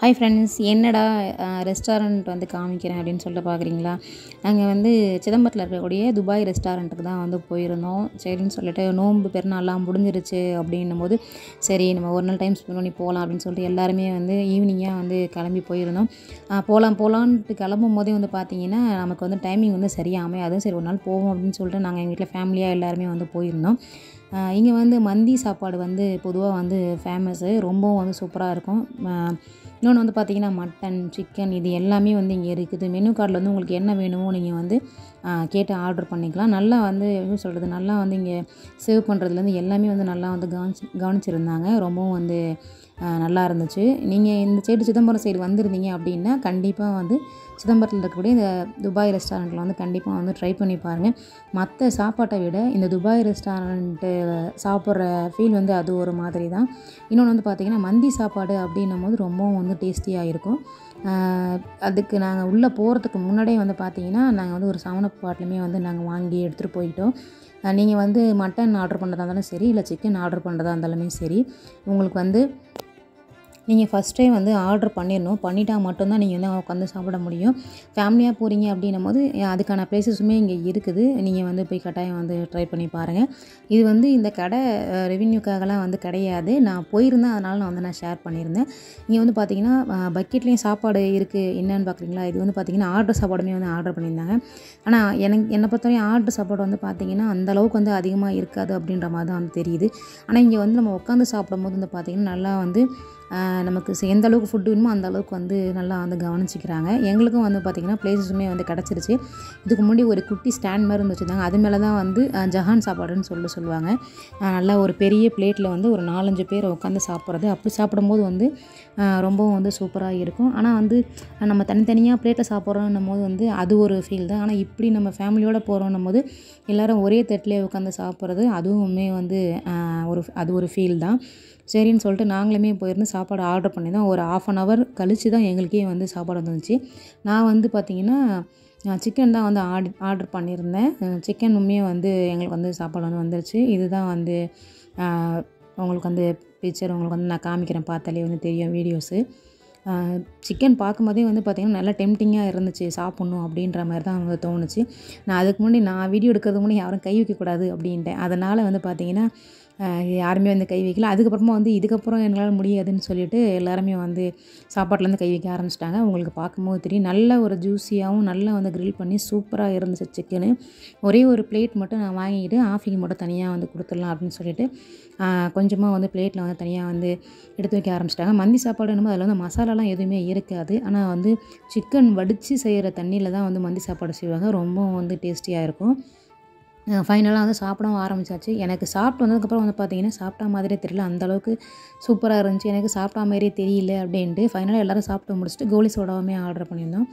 Hi friends, என்னடா restaurant வந்து காமிக்கிறேன் அப்படின்னு சொல்லிட்டு பார்க்குறீங்களா? நாங்கள் வந்து சிதம்பரத்தில் இருக்கக்கூடிய துபாய் ரெஸ்டாரண்ட்டுக்கு தான் வந்து போயிருந்தோம். சரின்னு சொல்லிட்டு நோன்பு பெருநாள்லாம் முடிஞ்சிருச்சு அப்படின்னும்போது, சரி நம்ம ஒரு நாள் டைம் ஸ்பெண்ட் பண்ணி போகலாம் அப்படின்னு சொல்லிட்டு எல்லாருமே வந்து ஈவினிங்காக வந்து கிளம்பி போயிருந்தோம். போகலான்ட்டு கிளம்பும் போதே வந்து பார்த்திங்கன்னா நமக்கு வந்து டைமிங் வந்து சரியாக அமையாது. சரி ஒரு நாள் போவோம் அப்படின்னு சொல்லிட்டு நாங்கள் எங்கள் வீட்டில் ஃபேமிலியாக எல்லாருமே வந்து போயிருந்தோம். இங்கே வந்து மந்தி சாப்பாடு வந்து பொதுவாக வந்து ஃபேமஸ்ஸு, ரொம்பவும் வந்து சூப்பராக இருக்கும். இன்னொன்று வந்து பார்த்திங்கன்னா மட்டன், சிக்கன் இது எல்லாமே வந்து இங்கே இருக்குது. மெனு கார்டில் வந்து உங்களுக்கு என்ன வேணுமோ நீங்கள் வந்து கேட்டு ஆர்டர் பண்ணிக்கலாம். நல்லா வந்து எப்படி சொல்கிறது, நல்லா வந்து இங்கே சர்வ் பண்ணுறதுலேருந்து எல்லாமே வந்து நல்லா வந்து கவனிச்சிருந்தாங்க. ரொம்பவும் வந்து நல்லா இருந்துச்சு. நீங்கள் இந்த சைடு சிதம்பரம் சைடு வந்திருந்தீங்க அப்படின்னா கண்டிப்பாக வந்து சிதம்பரத்தில் இருக்கக்கூடிய இந்த துபாய் ரெஸ்டாரண்ட்டில் வந்து கண்டிப்பாக வந்து ட்ரை பண்ணி பாருங்கள். மற்ற சாப்பாட்டை விட இந்த துபாய் ரெஸ்டாரண்ட்டு சாப்பிட்ற ஃபீல் வந்து அது ஒரு மாதிரி தான். இன்னொன்று வந்து பார்த்திங்கன்னா மந்தி சாப்பாடு அப்படின்னும் போது ரொம்பவும் வந்து டேஸ்டியாக இருக்கும். அதுக்கு நாங்கள் உள்ளே போகிறதுக்கு முன்னாடியே வந்து பார்த்திங்கன்னா நாங்கள் வந்து ஒரு 7up பாட்டிலுமே வந்து நாங்கள் வாங்கி எடுத்துகிட்டு போயிட்டோம். நீங்கள் வந்து மட்டன் ஆர்டர் பண்ணுறதா இருந்தாலும் சரி, இல்லை சிக்கன் ஆர்டர் பண்ணுறதா இருந்தாலுமே சரி, உங்களுக்கு வந்து நீங்கள் ஃபஸ்ட் டைம் வந்து ஆர்டர் பண்ணிடணும். பண்ணிட்டா மட்டும்தான் நீங்கள் வந்து உட்காந்து சாப்பிட முடியும். ஃபேமிலியாக போகிறீங்க அப்படின்னும் போது அதுக்கான ப்ளேஸஸுமே இங்கே இருக்குது. நீங்கள் வந்து போய் கட்டாயம் வந்து ட்ரை பண்ணி பாருங்கள். இது வந்து இந்த கடை ரெவென்யூக்காகலாம் வந்து கிடையாது. நான் போயிருந்தேன், அதனால் நான் வந்து ஷேர் பண்ணியிருந்தேன். இங்கே வந்து பார்த்திங்கன்னா பக்கெட்லேயும் சாப்பாடு இருக்குது. என்னென்னு பார்க்குறீங்களா? இது வந்து பார்த்திங்கன்னா ஆர்டர் சாப்பாடுமே வந்து ஆர்டர் பண்ணியிருந்தாங்க. ஆனால் என்னை பொறுத்தவரையும் ஆர்டர் சாப்பாடு வந்து பார்த்திங்கன்னா அந்தளவுக்கு வந்து அதிகமாக இருக்காது அப்படின்ற மாதிரி தான் வந்து தெரியுது. ஆனால் இங்கே வந்து நம்ம உட்காந்து சாப்பிடும்போது வந்து பார்த்திங்கன்னா நல்லா வந்து நமக்கு எந்த அளவுக்கு ஃபுட்டு வேணுமோ அந்த அளவுக்கு வந்து நல்லா வந்து கவனிச்சிக்கிறாங்க. எங்களுக்கும் வந்து பார்த்திங்கன்னா ப்ளேஸஸுமே வந்து கிடச்சிருச்சு. இதுக்கு முன்னாடி ஒரு குட்டி ஸ்டாண்ட் மாதிரி வந்து வச்சுருந்தாங்க. அது மேலே தான் வந்து ஜஹான் சாப்பாடுன்னு சொல்லுவாங்க. நல்லா ஒரு பெரிய பிளேட்டில் வந்து ஒரு 4-5 பேர் உட்காந்து சாப்பிட்றது. அப்படி சாப்பிடும்போது வந்து ரொம்பவும் வந்து சூப்பராக இருக்கும். ஆனால் வந்து நம்ம தனித்தனியாக பிளேட்டில் சாப்பிட்றோன்னும் போது வந்து அது ஒரு ஃபீல் தான். ஆனால் இப்படி நம்ம ஃபேமிலியோடு போகிறோன்னும் போது எல்லோரும் ஒரே தட்டிலே உட்காந்து சாப்பிட்றது அதுவுமே வந்து அது ஒரு ஃபீல் தான். சரின்னு சொல்லிட்டு நாங்களுமே போயிருந்து சாப்பாடு ஆர்டர் பண்ணியிருந்தோம். ஒரு 1/2 hour கழித்து தான் எங்களுக்கே வந்து சாப்பாடு வந்துச்சு. நான் வந்து பார்த்திங்கன்னா சிக்கன் தான் வந்து ஆர்டர் பண்ணியிருந்தேன். சிக்கனுமே வந்து எங்களுக்கு வந்து சாப்பாடு வந்து வந்துருச்சு. இதுதான் வந்து உங்களுக்கு வந்து பிக்சர் உங்களுக்கு வந்து நான் காமிக்கிறேன், பார்த்தாலே வந்து தெரியும் வீடியோஸு. சிக்கன் பார்க்கும்போதே வந்து பார்த்திங்கன்னா நல்லா டெம்டிங்காக இருந்துச்சு, சாப்பிட்ணும் அப்படின்ற மாதிரி தான் வந்து தோணுச்சு. நான் அதுக்கு முன்னாடி நான் வீடியோ எடுக்கிறதுக்கு முன்னாடி யாரும் கை வைக்கக்கூடாது அப்படின்ட்டேன். அதனால் வந்து பார்த்திங்கன்னா யாருமே வந்து கை வைக்கல. அதுக்கப்புறமா வந்து இதுக்கப்புறம் எங்களால் முடியாதுன்னு சொல்லிட்டு எல்லாருமே வந்து சாப்பாட்டிலேருந்து கை வைக்க ஆரம்பிச்சிட்டாங்க. உங்களுக்கு பார்க்கும்போது தெரியும் நல்ல ஒரு ஜூஸியாகவும் நல்லா வந்து க்ரில் பண்ணி சூப்பராக இருந்துச்சு சிக்கனு. ஒரே ஒரு பிளேட் மட்டும் நான் வாங்கிக்கிட்டு ஆஃபிக்கு மட்டும் தனியாக வந்து கொடுத்துடலாம் அப்படின்னு சொல்லிட்டு கொஞ்சமாக வந்து பிளேட்டில் வந்து தனியாக வந்து எடுத்து வைக்க ஆரம்பிச்சிட்டாங்க. மந்தி சாப்பாடு என்னமோ அதில் வந்து மசாலாலாம் எதுவுமே இருக்காது. ஆனால் வந்து சிக்கன் வடித்து செய்கிற தண்ணியில் தான் வந்து மந்தி சாப்பாடு செய்வாங்க. ரொம்ப வந்து டேஸ்டியாக இருக்கும். ஃபைனலாக வந்து சாப்பிடவும் ஆரம்பித்தாச்சு. எனக்கு சாப்பிட்டு வந்ததுக்கப்புறம் வந்து பார்த்திங்கன்னா சாப்பிட்டா மாதிரியே தெரியல, அந்தளவுக்கு சூப்பராக இருந்துச்சு. எனக்கு சாப்பிட்டா மாதிரியே தெரியல அப்படின்ட்டு ஃபைனலாக எல்லோரும் சாப்பிட்டு முடிச்சுட்டு கோலி சோடாவுமே ஆர்டர் பண்ணியிருந்தோம்.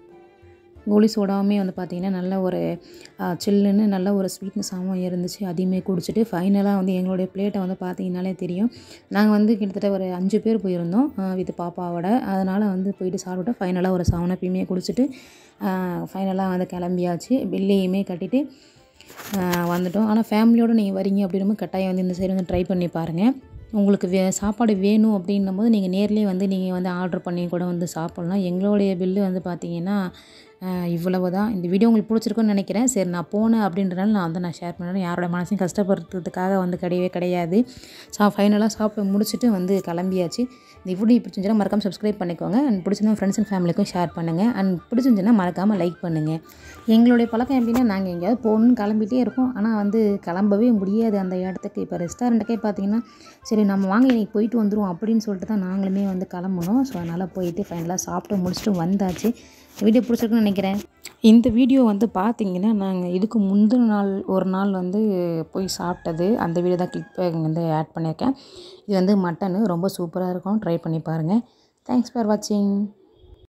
கோலி சோடாவுமே வந்து பார்த்திங்கன்னா நல்ல ஒரு சில்லுன்னு நல்ல ஒரு ஸ்வீட்னஸாகவும் இருந்துச்சு. அதையுமே குடிச்சிட்டு ஃபைனலாக வந்து எங்களுடைய பிளேட்டை வந்து பார்த்திங்கனாலே தெரியும். நாங்கள் வந்து கிட்டத்தட்ட ஒரு 5 பேர் போயிருந்தோம் வித் பாப்பாவோட. அதனால் வந்து போயிட்டு சாப்பிட்டு ஃபைனலாக ஒரு 7up குடிச்சிட்டு ஃபைனலாக வந்து கிளம்பியாச்சு. பில்லையுமே கட்டிட்டு வந்துட்டோம். ஆனால் ஃபேமிலியோடு நீங்கள் வரீங்க அப்படின்னும் கட்டாயம் வந்து இந்த சைடு வந்து ட்ரை பண்ணி பாருங்கள். உங்களுக்கு சாப்பாடு வேணும் அப்படின்னும் போது நீங்கள் நேர்லேயே வந்து நீங்கள் வந்து ஆர்டர் பண்ணி கூட வந்து சாப்பிட்லாம். எங்களுடைய பில்லு வந்து பார்த்திங்கன்னா இவ்வளவு தான். இந்த வீடியோ உங்களுக்கு பிடிச்சிருக்குன்னு நினைக்கிறேன். சரி, நான் போனேன் அப்படின்றனால நான் வந்து ஷேர் பண்ணுறேன். யாரோட மனசையும் கஷ்டப்படுறதுக்காக வந்து கிடையாது. ஃபைனலாக சாப்பிட்டு முடிச்சுட்டு வந்து கிளம்பியாச்சு. இந்த வீடியோ பிடிச்சிருந்துச்சுன்னா மறக்காமல் சப்ஸ்கிரைப் பண்ணிக்கோங்க. அண்ட் பிடிச்சிருந்தா ஃப்ரெண்ட்ஸ் அண்ட் ஃபேமிலிக்கும் ஷேர் பண்ணுங்கள். அண்ட் பிடிச்சிருந்துச்சுன்னா மறக்காமல் லைக் பண்ணுங்கள். எங்களுடைய பழக்கம் எப்படின்னா நாங்கள் எங்கேயாவது போகணுன்னு கிளம்பிட்டே இருக்கோம். ஆனால் வந்து கிளம்பவே முடியாது அந்த இடத்துக்கு. இப்போ ரெஸ்டாரண்ட்டுக்கே பார்த்திங்கன்னா சரி நம்ம வாங்க இன்றைக்கி போயிட்டு வந்துடுவோம் அப்படின்னு சொல்லிட்டு தான் நாங்களுமே வந்து கிளம்புனோம். ஸோ அதனால் போயிட்டு ஃபைனலாக சாப்பிட்டு முடிச்சுட்டு வந்தாச்சு. வீடியோ பிடிச்சிருக்குன்னு நினைக்கிறேன். இந்த வீடியோ வந்து பார்த்திங்கன்னா நாங்கள் இதுக்கு முந்தின நாள் ஒரு நாள் வந்து போய் சாப்பிட்டது அந்த வீடியோ தான் கிளிக் வந்து ஆட் பண்ணியிருக்கேன். இது வந்து மட்டனு ரொம்ப சூப்பராக இருக்கும். ட்ரை பண்ணி பாருங்கள். தேங்க்ஸ் ஃபார் வாட்சிங்.